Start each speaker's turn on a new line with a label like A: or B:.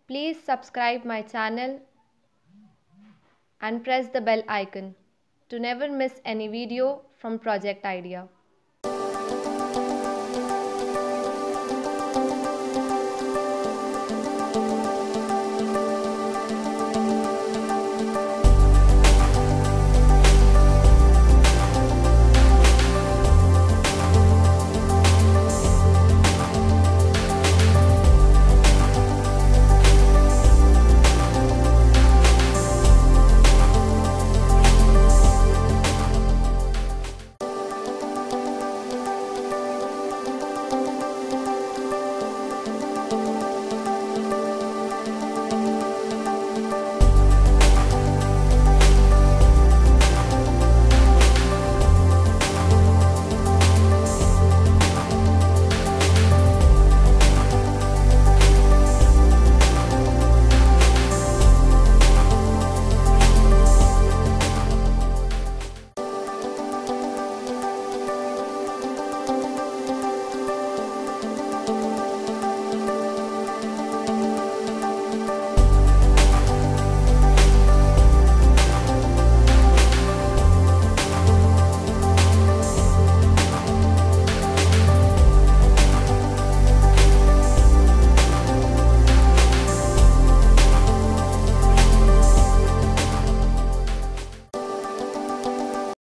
A: Please subscribe my channel and press the bell icon to never miss any video from Project Idea.